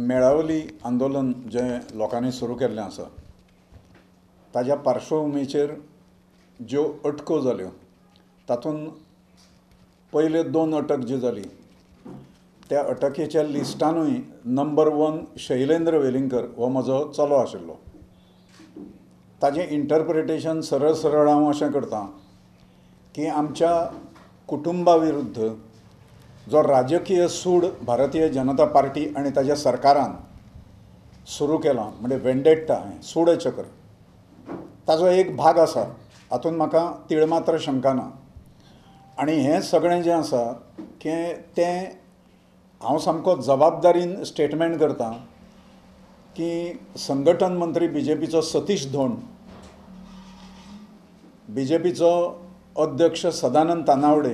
मेळावली आंदोलन जे लोकांनी सुरू केल्लें आसा ताज्या पार्श्वभुमीचेर ज्यो अटको जाल्यो तातूंत पयले 2 अटक जी जाली त्या अटकेच्या लिस्टानूय नंबर 1 शैलेंद्र वेलिंगकर हो म्हजो चलो आशिल्लो. ताजें इंटरप्रिटेशन सरळ सरळ हांव अशें करतां की आमच्या कुटुंबा विरुद्ध जो राजकीय सूड भारतीय जनता पार्टी आनी ताज्या सरकारान सुरू केला म्हणजे वेंडेट्टा सूड चक्र ताजो एक भाग आसा. हातूंत म्हाका तिळमात्र शंका ना. आनी हें सगळें जें आसा की तें हांव सामको जबाबदारीन स्टेटमेंट करतां की संघटन मंत्री बीजेपीचो सतीश धोंड, बीजेपीचो अध्यक्ष सदानंद तानावडे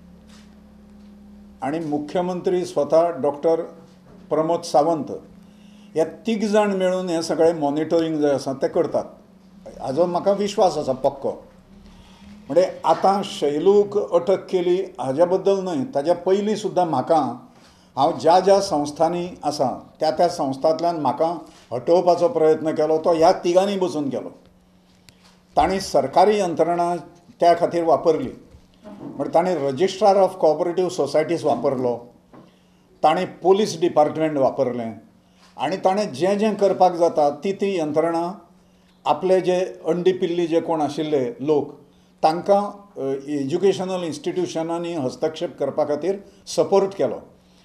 आनी मुख्यमंत्री स्वता डॉक्टर प्रमोद सावंत हे 3 जाण मेळून हें सगळें मॉनिटरींग जें आसा तें करतात हाजो म्हाका विश्वास आसा पक्को. म्हणजे आतां शैलूक अटक केली हाज्या बद्दल न्हय, ताज्या पयलीं सुद्दां म्हाका हांव ज्या ज्या संस्थांनी आसा त्या त्या संस्थांतल्यान म्हाका हटोवपाचो प्रयत्न केलो तो ह्या तिगांनी बसून केलो. तांणी सरकारी यंत्रणा त्या खातीर वापरली. म्हणजे तांणी रजिस्ट्रार ऑफ कोऑपरेटीव सोसायटीज वापरलो, तांणी पुलीस डिपार्टमेंट वापरलें आनी ताणें जें जें करपाक जाता ती यंत्रणा आपले जे अंडिपिल्ली जे कोण आशिल्ले लोक तांकां एज्युकेशनल इन्स्टिट्यूशनांनी हस्तक्षेप करपा खातीर सपोर्ट केलो.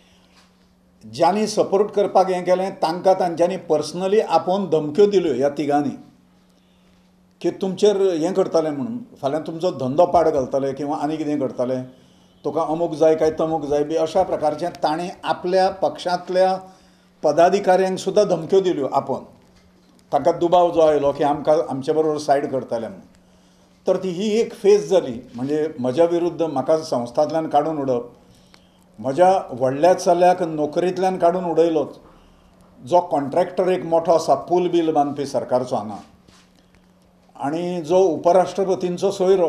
ज्यांनी सपोर्ट करपाक हें केलें तांकां तांच्यांनी पर्सनली आपोवन धमक्यो दिल्यो ह्या तिगांनी की तुमचेर हें करतले म्हणून, फाल्यां तुमचो धंदो पाड घालतले किंवा आनी कितें करतले, तुका अमूक जाय काय तमूक जाय बी अशा प्रकारचें ताणें आपल्या पक्षांतल्या पदाधिकाऱ्यांक सुद्दां धमक्यो दिल्यो आपोवन. ताका दुबाव जो आयलो की आमकां आमचे बरोबर सायड करतले म्हणून. तर ही एक फेज जाली. म्हणजे म्हज्या विरुद्ध म्हाका संस्थांतल्यान काडून उडप, म्हज्या व्हडल्या चल्याक नोकरेंतल्यान काडून उडयलोच, जो कॉन्ट्रॅक्टर एक मोठो आसा पूल बील बांदपी सरकारचो हांगा, आनी जो उपराष्ट्रपतींचो सोयरो,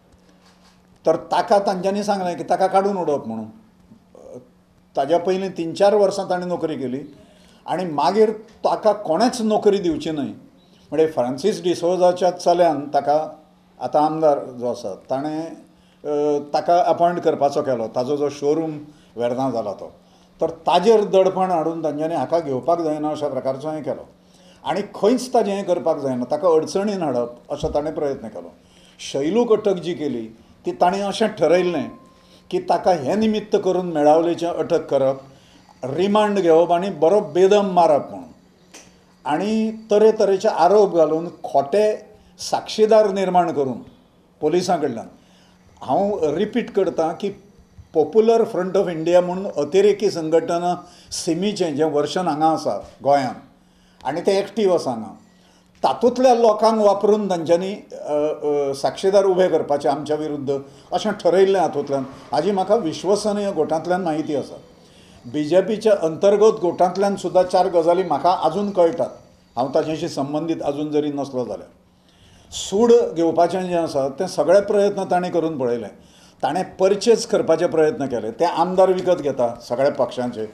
तर ताका तांच्यांनी सांगलें की ताका काडून उडोवप म्हणून. ताज्या पयलीं 3-4 वर्सां ताणें नोकरी केली आनी मागीर ताका कोणेच नोकरी दिवची न्हय. म्हणजे फ्रांसीस डिसोजाच्या चल्यान ताका आतां आमदार जो आसा ताणें ताका अपॉयंट करपाचो केलो. ताजो जो शोरूम वेर्ना जाला तो, तर ताजेर दडपण हाडून तांच्यांनी हाका घेवपाक जायना अशा प्रकारचो हें केलो आनी खंयच ताजें हें करपाक जायना, ताका अडचणीन हाडप असो ताणें प्रयत्न केलो. शैलूक अटक जी केली ती ताणें अशें ठरयल्लें की ताका हें निमित्त करून मेळावलेचें अटक करप, रिमांड घेवप आनी बरो बेदम मारप म्हणून, आनी तरेतरेचे आरोप घालून खोटे साक्षीदार निर्माण करून पोलिसां कडल्यान. हांव रिपीट करतां की पॉप्युलर फ्रंट ऑफ इंडिया म्हणून अतिरेकी संघटना सिमीचें जें वर्शन हांगा आसा गोंयांत आनी तें एक्टीव आसा हांगा, तातूंतल्या लोकांक वापरून तांच्यांनी साक्षीदार उबे करपाचे आमच्या विरुद्ध अशें ठरयल्लें हातूंतल्यान. हाजी म्हाका विश्वसनीय गोटांतल्यान म्हायती आसा. बीजेपीच्या अंतर्गत गोटांतल्यान सुद्दां 4 गजाली म्हाका अजून कळटात, हांव ताच्याशी संबंदीत अजून जरी नसलो जाल्यार. सूड घेवपाचें जें आसा तें सगळे प्रयत्न ताणें करून पळयले. ताणें परचेज करपाचे प्रयत्न केले, ते आमदार विकत घेता सगळ्या पक्षांचे.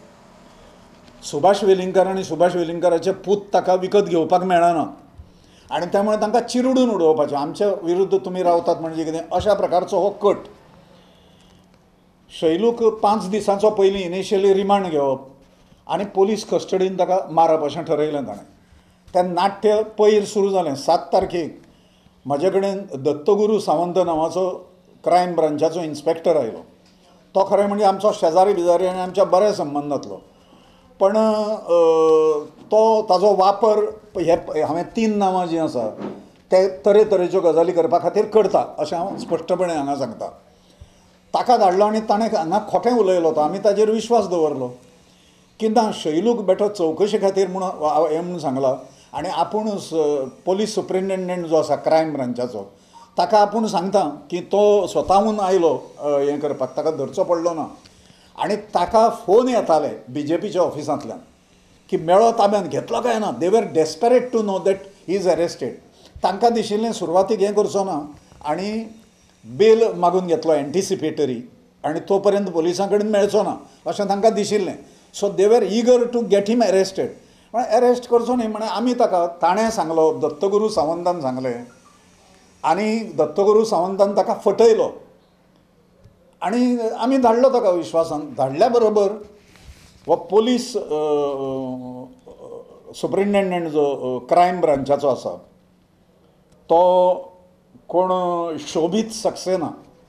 सुभाष वेलिंगकर आनी सुभाष वेलिंगकराचे पूत ताका विकत घेवपाक मेळना आनी त्यामुळे तांकां चिरडून उडोवपाचें, आमच्या विरुद्ध तुमी रावतात म्हणजे कितें अशा प्रकारचो हो कट. शैलूक 5 दिसांचो पयलीं इनिशियली रिमांड घेवप आनी पोलीस कस्टडीन ताका मारप अशें ठरयलें ताणें. तें नाट्य पयर सुरू जालें 7 तारखेक. म्हजे कडेन दत्तगुरू सावंत नांवाचो क्रायम ब्रांचाचो इन्स्पेक्टर आयलो. तो खरें म्हणजे आमचो शेजारी बिजारी आनी आमच्या बऱ्या संबंदांतलो, पण तो ताजो वापर हे हांवें 3 नांवां जीं आसा ते तरेतरेच्यो गजाली करपा खातीर करता अशें हांव स्पश्टपणे हांगा सांगता. ताका धाडलो आनी ताणें हांगा खोटें उलयलो तो, आमी ताजेर विश्वास दवरलो की ना शैलूक बेठो चवकशे खातीर म्हणून हें म्हणून सांगला आनी आपूण पोलीस सुप्रिंटेंडंट जो आसा क्रायम ब्रांचाचो ताका आपूण सांगता की तो स्वताहून आयलो हें करपाक, ताका धरचो पडलो ना. आनी ताका फोन येताले बीजेपीच्या ऑफिसांतल्यान की मेळो ताब्यात घेतलो काय ना. They were desperate to know that he is arrested. तांकां दिशिल्लें सुरवातीक हें करचो ना आनी बेल मागून घेतलो एंटिसिपेटरी आनी तो पर्यंत पोलिसां कडेन मेळचो ना अशें तांकां दिशिल्लें. So they were eager to get him arrested. पण अरेस्ट करचो न्ही म्हणे आमी ताका ताणें सांगलो, दत्तगुरू सावंतान सांगलें आनी दत्तगुरू सावंतान ताका फटयलो आनी आमी धाडलो ताका विश्वासान. धाडल्या बरोबर हो पोलीस सुप्रिंटेंडंट जो क्रायम ब्रांचाचो आसा तो कोण शोभीत सक्सेना,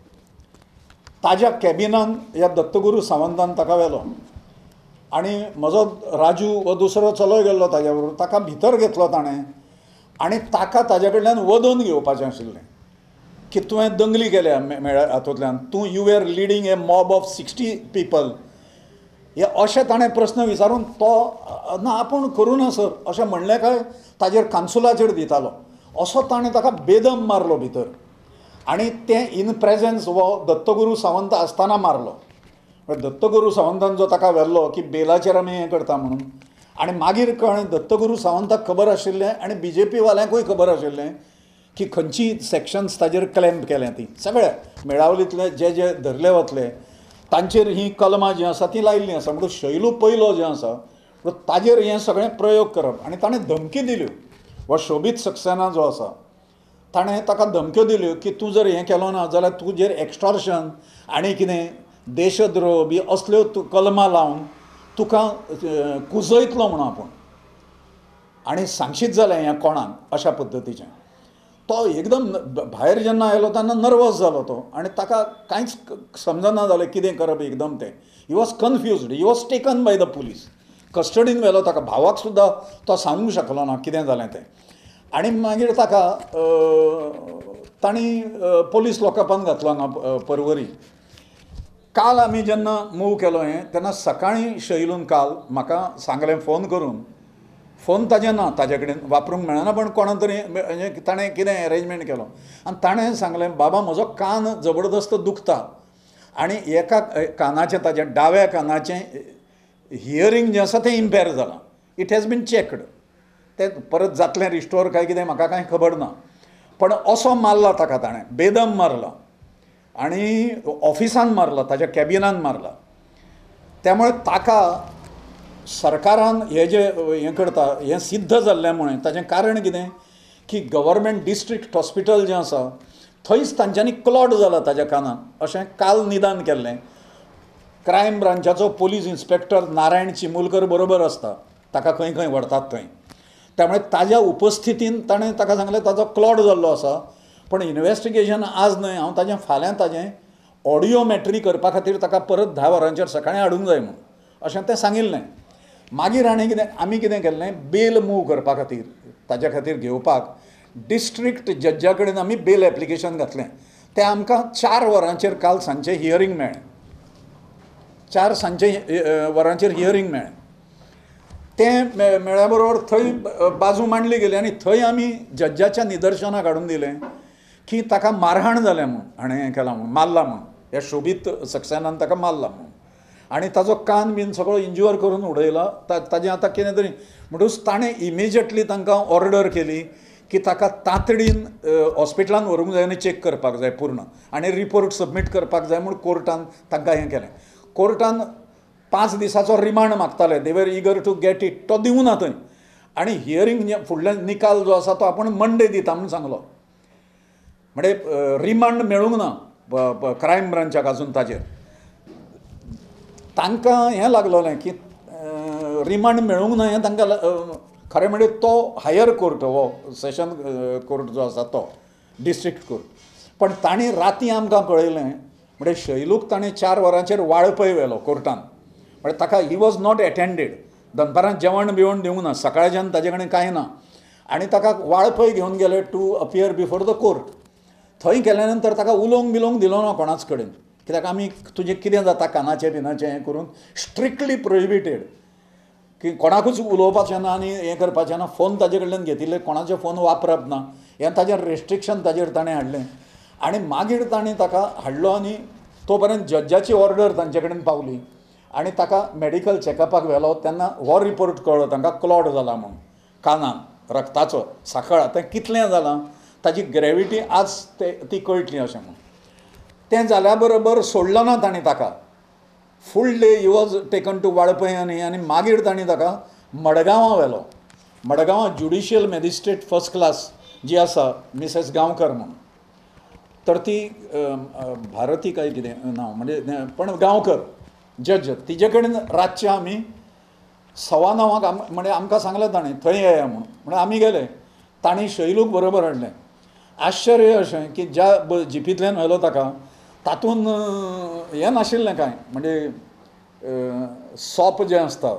ताज्या कॅबिनान ह्या दत्तगुरू सावंतान ताका व्हेलो आनी म्हजो राजू हो दुसरो चलो गेल्लो ताज्या बरोबर, ताका भितर घेतलो ताणें आनी ताका ताजे कडल्यान वदोन घेवपाचें आशिल्लें की तुवें दंगली केल्या हातूंतल्यान, तूं you are leading a mob of 60 people हे अशें ताणें प्रस्न विचारून तो ना आपूण करूं ना सर अशें म्हणलें काय ताजेर कांसुलाचेर दितालो असो ताणें ताका बेदम मारलो भितर आनी तें इन प्रेझन्स हो दत्तगुरू सावंत आसतना मारलो. दत्तगुरू सावंतान जो ताका व्हेल्लो की बेलाचेर आमी हें करता म्हणून आनी मागीर कळ्ळें दत्तगुरू सावंताक खबर आशिल्लें आनी BJP वाल्यांकूय खबर आशिल्लें की खंयची सेक्शन्स ताजेर क्लेम केल्या ती सगळे मेळावलींतले जे जे धरले वतले तांचेर ही कलमां जीं आसा ती लायिल्लीं आसा. म्हणून शैलू पयलो जें आसा ताजेर हें सगळें प्रयोग करप आनी ताणें धमकी दिल्यो. हो शोभीत सक्सेना जो आसा ताणें ताका धमक्यो दिल्यो की तूं जर हें केलो ना जाल्यार तुजेर एक्स्टॉर्शन आनी कितें देशद्रोह बी असल्यो कलमां लावन तुका कुजयतलो म्हणून आपूण आनी सांगशीत जालें हें कोणाक अशा पद्दतीचें. तो एकदम भायर जेन्ना आयलो तेन्ना नर्वस जालो तो आनी ताका कांयच समजना जालें कितें करप एकदम तें. He was confused, he was taken by the police. कस्टडीन व्हेलो ताका, भावाक सुद्दां तो सांगूंक शकलो ना कितें जालें तें. आनी मागीर ताका तांणी पोलीस लॉकअपान घातलो हांगा पर्वरी. काल आमी जेन्ना मूव केलो हें तेन्ना सकाळीं शैलून काल म्हाका सांगलें फोन करून, फोन ताजें ना ताजे कडेन वापरूंक मेळना पण कोणा तरी म्हणजे ताणें कितें अरेंजमेंट केलो आनी ताणें सांगलें बाबा म्हजो कान जबरदस्त दुखता आनी एका कानाचें ताजें दाव्या कानाचें हियरींग जें आसा तें इम्पेर जालां. It has been checked. तें परत जातलें रिस्टोर काय कितें म्हाका कांय खबर ना पण असो मारला ताका ताणें बेदम मारला आनी ऑफिसान मारला, ताज्या कॅबिनान मारला. त्यामुळे ताका सरकारान हें जें हें करता हें सिद्ध जाल्ल्या मुळे ताजें कारण कितें की गव्हर्मेंट डिस्ट्रिक्ट हॉस्पिटल जें आसा थंयच तांच्यांनी क्लॉट जाला ताज्या कानान अशें काल निदान केल्लें. क्रायम ब्रांचाचो पोलीस इन्स्पेक्टर नारायण चिमुलकर बरोबर आसता, ताका खंय खंय व्हरतात थंय. त्यामुळे ताज्या उपस्थितीन ताणें ताका सांगलें ताजो क्लॉट जाल्लो आसा पण इन्वेस्टिगेशन आज न्हय, हांव ताजें फाल्यां ताजें ऑडियोमॅट्री करपा खातीर ताका परत 10 वरांचेर सकाळीं हाडूंक जाय म्हणून अशें तें सांगिल्लें. मागीर आमी कितें केल्लें बेल मूव करपा खातीर ताज्या खातीर घेवपाक डिस्ट्रिक्ट जज्जा कडेन आमी बेल एप्लिकेशन घातलें. तें आमकां 4 वरांचेर काल सांजचें हियरींग मेळ्ळें. 4 सांजचे वरांचेर हियरींग मेळ्ळें. तें मेळ्ळ्या बरोबर थंय बाजू मांडली गेली आनी थंय आमी जज्जाच्या निदर्शनाक हाडून दिलें की ताका मारहाण जाल्या म्हणून, हाणें हें केलां म्हणून, मारला म्हणून, ह्या शोभीत सक्सेनान ताका मारला म्हणून आनी ताजो कान बीन सगळो इंज्युअर करून उडयला. ताजें आतां कितें तरी म्हणटूच ताणें इमिजिएटली तांकां ऑर्डर केली की ताका तातडीन हॉस्पिटलान व्हरूंक जाय आनी चॅक करपाक जाय पूर्ण आनी रिपोर्ट सबमीट करपाक जाय म्हूण कोर्टान तांकां हें केलें. कोर्टान 5 दिसाचो remand मागताले, they were eager to get it, तो दिवं ना थंय आनी हियरींग फुडल्यान निकाल जो आसा तो आपूण मंडे दिता म्हणून सांगलो. म्हणजे रिमांड मेळूंक ना क्रायम ब्रांचाक अजून ताजेर. तांकां हें लागलोलें की रिमांड मेळूंक ना हें तांकां खरें म्हणजे तो हायर कोर्ट हो सेशन कोर्ट जो आसा तो डिस्ट्रिक्ट कोर्ट. पण तांणी रातीं आमकां कळयलें म्हणजे शैलूक ताणें 4 वरांचेर वाळपय व्हेलो कोर्टान. म्हणजे ताका ही वॉज नॉट एटेंडेड, दनपारां जेवण बिवण दिवंक ना, सकाळच्यान ताजे कडेन कांय ना आनी ताका वाळपय घेवन गेले to appear before the court. थंय गेल्या नंतर ताका उलोवंक बिलोवंक दिलो ना कोणाच कडेन, कित्याक आमी तुजें कितें जाता कानाचें बिनाचें हें करून स्ट्रिक्टली प्रोहिबिटेड की कोणाकूच उलोवपाचें ना आनी हें करपाचें ना. फोन ताजे कडल्यान घेतिल्ले, कोणाचे फोन वापरप ना, हें ताजेर रेस्ट्रिक्शन ताजेर ताणें हाडलें. आनी मागीर ताणें ताका हाडलो आनी तो पर्यंत जज्जाची ऑर्डर तांचे कडेन पावली आनी ताका मेडिकल चॅकअपाक व्हेलो तेन्ना हो रिपोर्ट कळ्ळो तांकां क्लॉट जाला म्हणून कानान रक्ताचो सांखळ. तें कितलें जालां ताजी ग्रेविटी आज ती कळटली अशें म्हणून. तें जाल्या बरोबर सोडलो ना ताणें ताका full day he was taken to Valpoi आनी मागीर तांणी ताका मडगांवां व्हेलो. मडगांवां ज्युडिशियल मॅजिस्ट्रेट फर्स्ट क्लास जी आसा मिसेस गांवकर म्हणून, तर ती भारती काय कितें नांव म्हणजे पण गांवकर जज, तिजे कडेन रातचे आमी 9:15 म्हणजे आमकां सांगलें ताणें थंय येया म्हणून. म्हणजे आमी गेले. तांणी शैलूक बरोबर हाडलें. आश्चर्य अशें की ज्या जिपींतल्यान व्हेलो ताका तातूंत हें नाशिल्लें कांय, म्हणजे सॉप जें आसता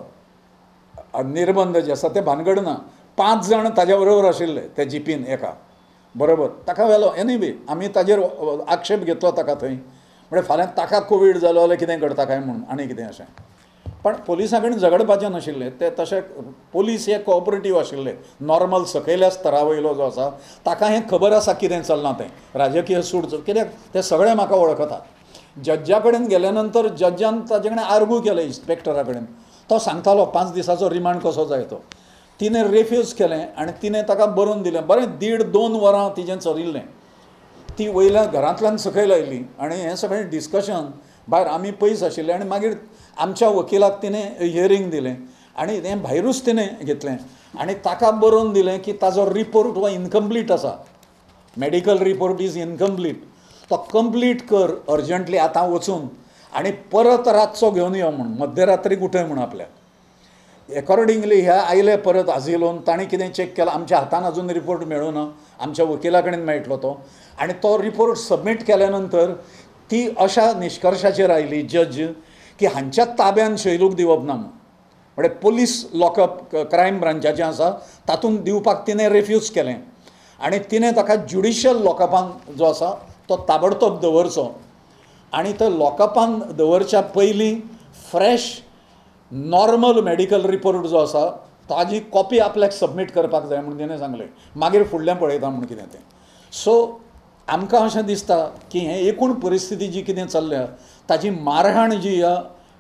निर्बंध जे आसा ते भानगड ना. 5 जाण ताज्या बरोबर आशिल्ले ते जिपीन एका बरोबर. ताका व्हेलो एनीवे आमी ताजेर आक्षेप घेतलो ताका थंय. म्हणजे फाल्यां ताका कोवीड जालो जाल्यार कितें करता काय म्हणून आनी कितें अशें. पण पोलिसां कडेन झगडपाचें नाशिल्लें ते तशें. पोलीस हे कोऑपरेटीव आशिल्ले. नॉर्मल सकयल्या स्तरा वयलो जो आसा ताका हें खबर आसा कितें चलना तें राजकीय सूड, कित्याक ते सगळे म्हाका वळखतात. जज्जा कडेन गेल्या नंतर जज्जान ताजे कडेन आर्ग्यू केलें इन्स्पेक्टरा कडेन. तो सांगतालो 5 दिसाचो रिमांड कसो जाय तो. तिणें रेफ्यूज केलें आनी तिणें ताका बरोवन दिलें. बरें 1.5-2 वरां तिजें चलिल्लें. ती वयल्या घरांतल्यान सकयल आयली आनी हें सगळें डिस्कशन भायर आमी पयस आशिल्ले. आनी मागीर आमच्या वकिलाक तिणें हियरींग दिलें आनी हें भायरूच तिणें घेतलें आनी ताका बरोवन दिलें की ताजो रिपोर्ट हो इनकम्प्लीट आसा. Medical report is incomplete. तो कंप्लीट कर अर्जंटली आतां वचून आनी परत रातचो घेवन यो म्हणून, मध्यरात्री उठय म्हणून आपल्याक. एकॉर्डिंगली ह्या आयले परत आजिलोन. ताणें कितें चॅक केलां, आमच्या हातान अजून रिपोर्ट मेळूना, आमच्या वकिला कडेन मेळटलो तो. आनी तो रिपोर्ट सबमीट केल्या नंतर ती अशा निश्कर्शाचेर आयली जज की हांच्या ताब्यान शैलूक दिवप ना म्हणून. म्हणजे पुलीस लॉकअप क्रायम ब्रांचाचें आसा तातूंत दिवपाक तिणें रेफ्यूज केलें आनी तिणें ताका ज्युडिशियल लॉकअपान जो आसा तो ताबडतोब दवरचो आनी तो लॉकअपान दवरच्या पयलीं फ्रेश नॉर्मल मॅडिकल रिपोर्ट जो आसा ताजी कॉपी आपल्याक सबमीट करपाक जाय म्हणून तिणें सांगलें. मागीर फुडलें पळयता म्हणून कितें तें. सो आमकां अशें दिसता की हें एकूण परिस्थिती जी कितें चल्ल्या ताजी मारहाण जी ह्या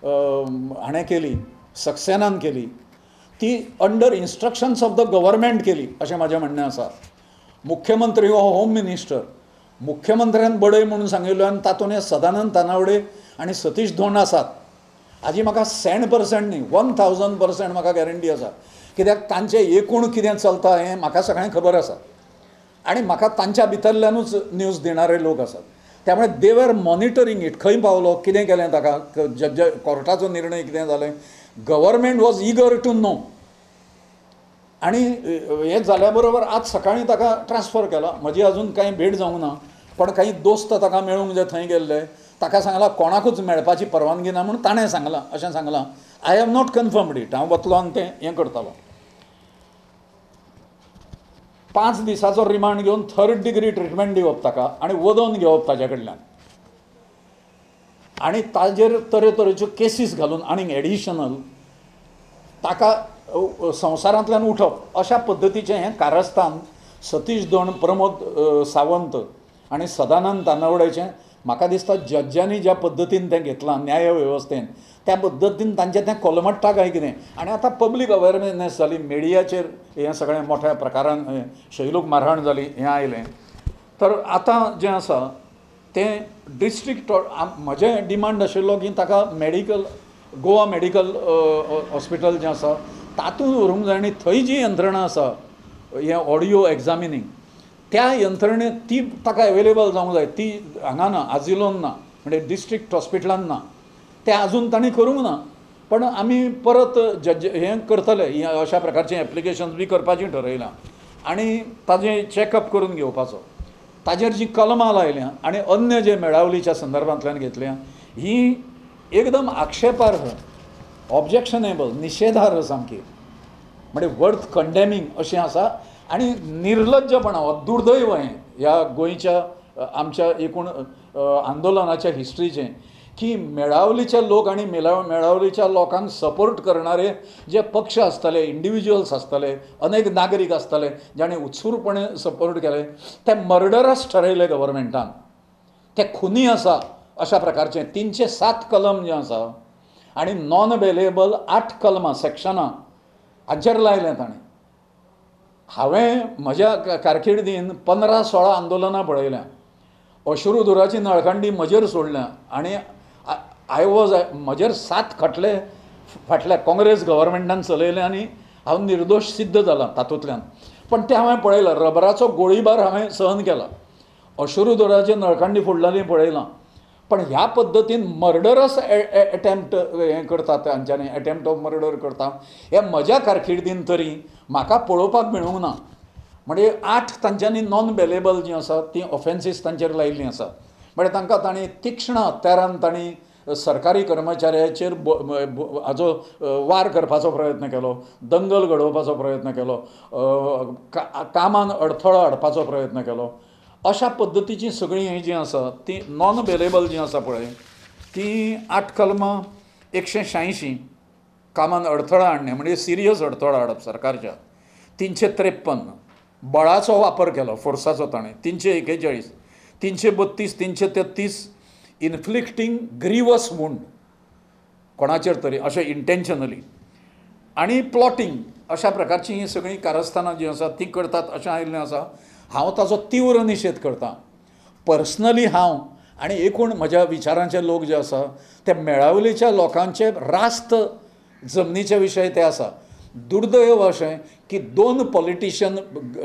हाणें केली, सक्सेनान केली, ती under instructions of the government केली अशें म्हाजें म्हणणें आसा. मुख्यमंत्री हो होम मिनिस्टर, मुख्यमंत्र्यान बडय म्हणून सांगिल्लो आनी तातूंत हे सदानंद तानावडे आनी सतीश धोंड आसात. हाजी म्हाका 100% न्ही 1000% म्हाका गॅरंटी आसा. कित्याक तांचें एकूण कितें चलता हें म्हाका सगळें खबर आसा आनी म्हाका तांच्या भितरल्यानूच न्यूज दिणारे लोक आसात. त्यामुळे दे वर मॉनिटरींग इट. खंय पावलो, कितें केलें ताका, जज कोर्टाचो निर्णय कितें जालें. Government was eager to know. आनी हें जाल्या बरोबर आज सकाळीं ताका ट्रान्सफर केला. म्हजी अजून कांय भेट जावंक ना, पण काही दोस्त ताका मेळूंक जे थंय गेल्ले ताका सांगलां कोणाकूच मेळपाची परवानगी ना म्हणून ताणें सांगलां. अशें सांगलां. I have not confirmed it. हांव वतलो आनी तें हें करतालो. 5 दिसाचो रिमांड घेवन 3rd डिग्री ट्रिटमेंट दिवप ताका आनी वदोवन घेवप ताजे कडल्यान आनी ताजेर तरेतरेच्यो केसीस घालून आनीक एडिशनल ताका संवसारांतल्यान उठप अशा पद्दतीचें हें कारस्थान सतीश धोंड, प्रमोद सावंत आनी सदानंद तानावडेचें म्हाका दिसता जज्जांनी ज्या पद्दतीन तें घेतलां न्याय वेवस्थेन त्या पद्दतीन तांचें तें कोलमट्टा काय कितें. आनी आतां पब्लीक अवेरनेस जाली, मिडियाचेर हें सगळें मोठ्या प्रकारान शैलूक मारहाण जाली हें आयलें. तर आतां जें आसा तें डिस्ट्रिक्ट म्हजें डिमांड आशिल्लो की ताका मेडिकल गोवा मेडिकल हॉस्पिटल जें आसा तातूंत व्हरूंक जाय आनी थंय जी यंत्रणा आसा हें ऑडियो एग्जामिनींग त्या यंत्रणेंत ती ताका एवेलेबल जावंक जाय. ती हांगा ना, आजिलोन ना, म्हणजे डिस्ट्रिक्ट हॉस्पिटलान ना. तें आजून तांणी करूंक ना. पण आमी परत जज हें करतले, अशा प्रकारचें एप्लिकेशन्स बी करपाचीं थारायलां आनी ताजें चॅकअप करून घेवपाचो. ताजेर जी कलमां लायल्या आनी अन्य जे मेळावलीच्या संदर्भांतल्यान घेतल्या ही एकदम आक्षेपार्ह, ऑब्जेक्शनेबल, निशेधार्ह सामकी, म्हणजे वर्थ कंडेमिंग अशें आसा. आनी निर्लज्जपणा हो दुर्दैव हें ह्या गोंयच्या आमच्या एकूण आंदोलनाच्या हिस्ट्रीचें की मेळावलीचे लोक आनी मेळावलीच्या लोकांक सपोर्ट करणारे जे पक्ष आसतले, इंडिविज्युअल्स आसतले, अनेक नागरीक आसतले जाणें उत्सुकपणे सपोर्ट केले, ते मर्डरस ठरयले गव्हर्मेंटान. ते खुनी आसा अशा प्रकारचें 307 कलम जें आसा आनी नॉन बेलेबल 8 कलमां सेक्शनां हाचेर लायलें ताणें. हांवें म्हज्या कारकिर्दीन 15-16 आंदोलनां पळयल्यां. अश्रुधुराची नळकांडी म्हजेर सोडल्या आनी म्हजेर 7 खटले फाटल्या काँग्रेस गव्हर्मेंटान चलयले आनी हांव निर्दोश सिद्ध जालां तातूंतल्यान. पण ते हांवें पळयलां, रबराचो गोळीबार हांवें सहन केला, अश्रूधुराची नळकांडी फोडलेली पळयलां. पण ह्या पद्दतीन मर्डरस एटेम्प्ट हें करतात, तांच्यांनी एटेम्प्ट ऑफ मर्डर करता, हे म्हज्या कारकिर्दीन तरी म्हाका पळोवपाक मेळूंक ना. म्हणजे 8 तांच्यांनी नॉन बेलेबल जीं आसा तीं ऑफेन्सीस तांचेर लायिल्लीं आसा. म्हणजे तांकां तांणी तीक्ष्ण हत्यारान तांणी सरकारी कर्मचाऱ्याचेर हाजो वार करपाचो प्रयत्न केलो, दंगल घडोवपाचो प्रयत्न केलो, कामान अडथळो हाडपाचो प्रयत्न केलो. अशा पद्दतीची सगळीं ही जीं आसा ती नॉन बेलेबल जीं आसा पळय ती 8 कलमां 186 कामान अडथळो हाडणे म्हणजे सिरियस अडथळो हाडप सरकारच्या, 353 बळाचो वापर केलो फोर्साचो ताणें 341, 332, 333 इन्फ्लिक्टिंग ग्रीवस वूंड कोणाचेर तरी अशें इंटेन्शनली, आनी प्लॉटिंग अशा प्रकारची ही सगळीं कारस्थानां जीं आसा ती करतात अशें आयिल्लें आसा. हांव ताचो तीव्र निशेध करतां. पर्सनली हांव आनी एकूण म्हज्या विचारांचे लोक जे आसा ते मेळावलेच्या लोकांचे रास्त जमनीचे विशय ते आसा. दुर्दैव अशें की 2 पॉलिटिशियन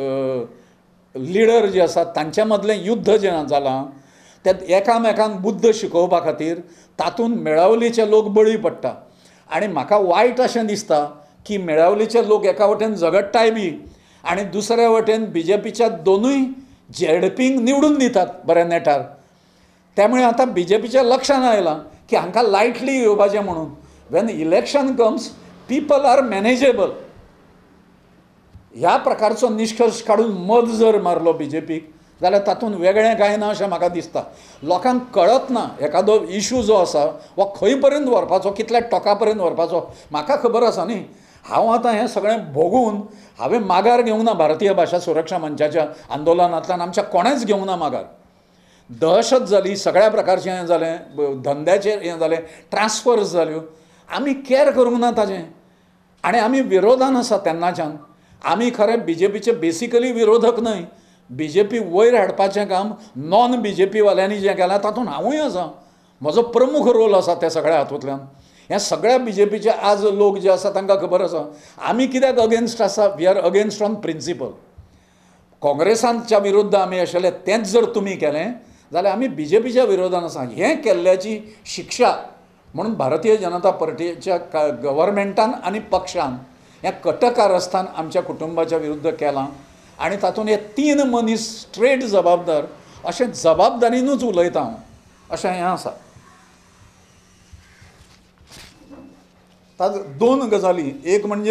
लिडर जे आसात तांच्या मदलें युद्ध जें जालां तें एकामेकांक बुद्ध शिकोवपा खातीर तातूंत मेळावलेचे लोक बळी पडटा. आनी म्हाका वायट अशें दिसता की मेळावलेचे लोक एका वटेन झगडटाय बी आनी दुसऱ्या वटेन BJPच्या दोनूय ZPंक निवडून दितात बऱ्या नेटार. त्यामुळे आतां BJPच्या लक्षांत आयलां की हांकां लायटली घेवपाचें म्हणून. When election comes people are manageable. ह्या प्रकारचो निश्कर्श काडून मत जर मारलो BJPक जाल्यार तातूंत वेगळें कांय ना अशें म्हाका दिसता. लोकांक कळत ना एखादो इशू जो आसा हो खंय पर्यंत व्हरपाचो, कितल्या टोका पर्यंत व्हरपाचो. म्हाका खबर आसा न्ही, हांव आतां हें सगळें भोगून हांवें माघार घेवंक ना भारतीय भाशा सुरक्षा मंचाच्या आंदोलनांतल्यान. आमच्या कोणेंच घेवंक ना माघार. दहशत जाली, सगळ्या प्रकारचें हें जालें, धंद्याचेर हें जालें, ट्रान्सफर्स जाल्यो, आमी कॅर करूंक ना ताजें. आनी आमी विरोधान आसा तेन्नाच्यान. आमी खरे BJPचे बेसिकली विरोधक न्हय. BJP वयर हाडपाचें काम नॉन BJP वाल्यांनी जें केलां तातूंत हांवूय आसा. म्हजो प्रमुख रोल आसा त्या सगळ्या हातूंतल्यान. हे सगळ्या BJPचे आज लोक जे आसा तांकां खबर आसा आमी कित्याक अगेन्स्ट आसा. We are against on principle. काँग्रेसांच्या विरुद्ध आमी आशिल्ले तेंच जर तुमी केलें जाल्यार आमी BJPच्या विरोधान आसा. हें केल्ल्याची शिक्षा म्हणून भारतीय जनता पार्टीच्या गव्हर्मेंटान आनी पक्षान हें कटकारस्थान आमच्या कुटुंबाच्या विरुद्ध केलां. आनी तातूंत हे 3 मनीस स्ट्रेट जबाबदार अशें जबाबदारीनूच उलयता हांव अशें हें आसा. ताज 2 गजाली. एक म्हणजे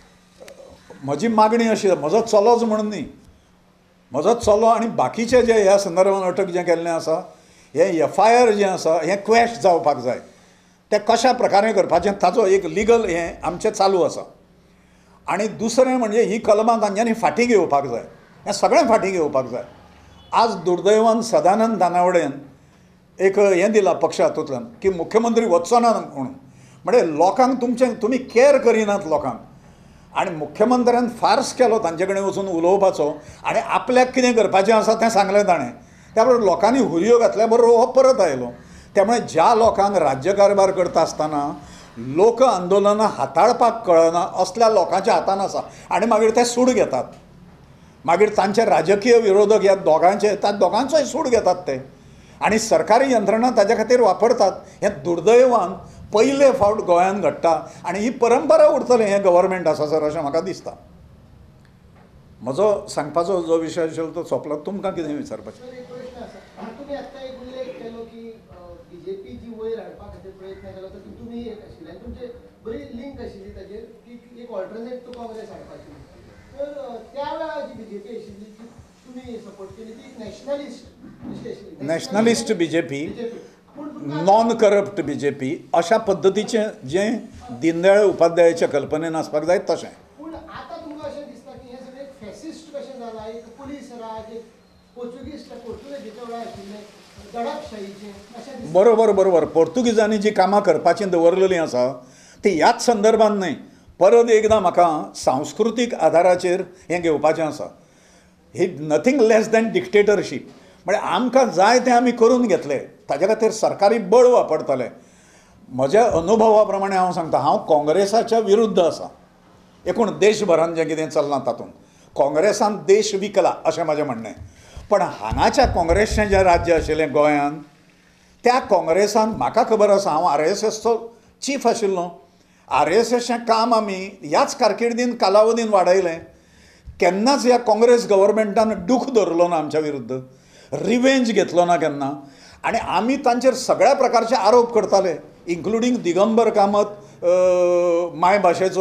म्हजी मागणी अशी, म्हजो चलोच म्हणून न्ही, म्हजो चलो आनी बाकीचे जे ह्या संदर्भान अटक जें केल्लें आसा हें FIR जें आसा हें क्वॅश जावपाक जाय. तें कशा प्रकारे करपाचें ताचो एक लिगल हें आमचें चालू आसा. आनी दुसरें म्हणजे ही कलमां तांच्यांनी फाटीं घेवपाक जाय. हें सगळें फाटीं घेवपाक जाय. आज दुर्दैवान सदानंद दानावडेन एक हें दिलां पक्ष हातूंतल्यान की मुख्यमंत्री वचचो ना म्हणून. म्हणजे लोकांक तुमी कॅर करिनात लोकांक. आनी मुख्यमंत्र्यान फार्स केलो तांचे कडेन वचून उलोवपाचो आनी आपल्याक कितें करपाचें आसा तें सांगलें ताणें. त्या बरोबर लोकांनी हुरयो घातल्या बरोबर हो परत आयलो. त्यामुळे ज्या लोकांक राज्यकारभार करता आसतना लोक आंदोलनां हाताळपाक कळना असल्या लोकांच्या हातान आसा. आनी मागीर ते सूड घेतात. मागीर तांचे राजकीय विरोधक ह्या दोगांचोय सूड घेतात ते. आनी सरकारी यंत्रणा ताच्या खातीर वापरतात. हें दुर्दैवान पयले फावट गोंयांत घडटा आनी ही परंपरा उरतली हें गव्हर्मेंट आसा सर अशें म्हाका दिसता. म्हजो सांगपाचो जो विशय आशिल्लो तो सोंपलो. तुमकां कितें विचारपाचें? तुमी आत्तां एक उल्लेख केलो की BJP जी वयर हाडपा खातीर प्रयत्न केलो तर तुमी एक आशिल्ले आनी तुमचे बरी लिंक आशिल्ली ताजेर की एक ऑल्टरनेट टू काँग्रेस हाडपाची. तर त्या वेळार जी BJP आशिल्ली ती तुमी सपोर्ट केली ती नॅशनलिस्ट अशी आशिल्ली. Nationalist BJP, non corrupt BJP अशा पद्दतीचें जें दिनदयाळ उपाध्यायाच्या कल्पनेन आसपाक जाय तशें. पूण आतां तुमकां अशें दिसता की हें सगळें फॅसिस्ट कशें जालां, एक पुलीस राज, एक पोर्तुगीजाच्या वेळार आशिल्लें दडपशाहीचें अशें दिसता. बरोबर. पोर्तुगीजांनी जी कामां करपाची दवरलेलीं आसा ती ह्याच संदर्भान न्हय. परत एकदां म्हाका सांस्कृतीक आधाराचेर हें घेवपाचें आसा. He nothing less than dictatorship. म्हणजे आमकां जाय तें आमी करून घेतलें. ताजे खातीर सरकारी बळ वापरतले म्हज्या अनुभवा प्रमाणे हांव सांगता, हांव काँग्रेसाच्या विरुद्ध आसा. एकूण देशभरान जें कितें चल्लां तातूंत काँग्रेसान देश विकला अशें म्हजें म्हणणें. पण हांगाच्या काँग्रेसचें जें राज्य आशिल्लें गोंयांत, त्या काँग्रेसान म्हाका खबर आसा, हांव RSSचो चीफ आशिल्लो. RSSचें काम आमी ह्याच कारकिर्दीन कालावधीन वाडयलें. केन्नाच ह्या काँग्रेस गव्हर्मेंटान दूख धरलो ना आमच्या विरुद्ध, रिवेंज घेतलो ना केन्ना. आनी आमी तांचेर सगळ्या प्रकारचे आरोप करताले, इन्क्लुडींग दिगंबर कामत माय भाशेचो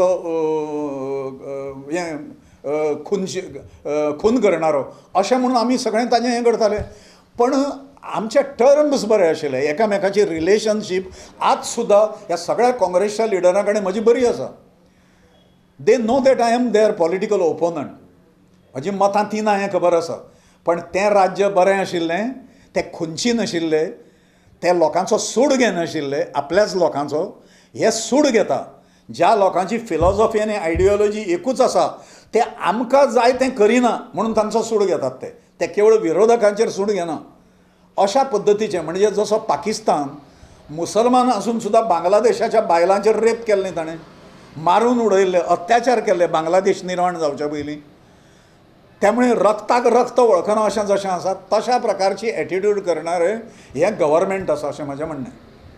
खून करणारो अशें म्हणून आमी सगळें ताजें हें करताले. पण आमचे टर्म्स बरे आशिल्ले, एकामेकाची रिलेशनशीप आज सुद्दां ह्या सगळ्या काँग्रेसच्या लिडरां कडेन म्हजी बरी आसा. They know that I am their political opponent. म्हजी मतां ती ना हें खबर आसा. पण तें राज्य बरें आशिल्लें, तें खंयची नाशिल्लें, ते लोकांचो सूड घेनाशिल्ले, आपल्याच लोकांचो. हे सूड घेता ज्या लोकांची फिलॉसॉफी आनी आयडियोलॉजी एकूच आसा, ते आमकां जाय तें करिना म्हणून तांचो सूड घेतात. ते केवळ विरोधकांचेर सूड घेना. अशा पद्दतीचें, म्हणजे जसो पाकिस्तान मुसलमान आसून सुद्दां बांगलादेशाच्या बायलांचेर रेप केल्लें, ताणें मारून उडयल्ले, अत्याचार केल्ले बांगलादेश निर्माण जावच्या पयलीं. त्यामुळे रक्ताक रक्त वळखना अशें जशें आसा, तशा प्रकारची एटिट्यूड करणारे हें गव्हर्मेंट आसा अशें म्हजें म्हणणें.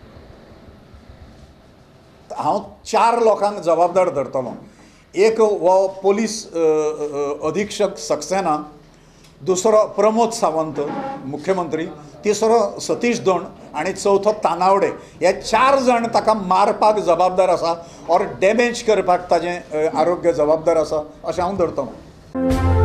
हांव 4 लोकांक जबाबदार धरतलो. एक हो पोलीस अधीक्षक सक्सेना, दुसरो प्रमोद सावंत मुख्यमंत्री, तिसरो सतीश धोंड आनी चवथो तानावडे. हे 4 जाण ताका मारपाक जबाबदार आसा ऑर डॅमेज करपाक ताजें आरोग्य जबाबदार आसा अशें हांव धरतलो.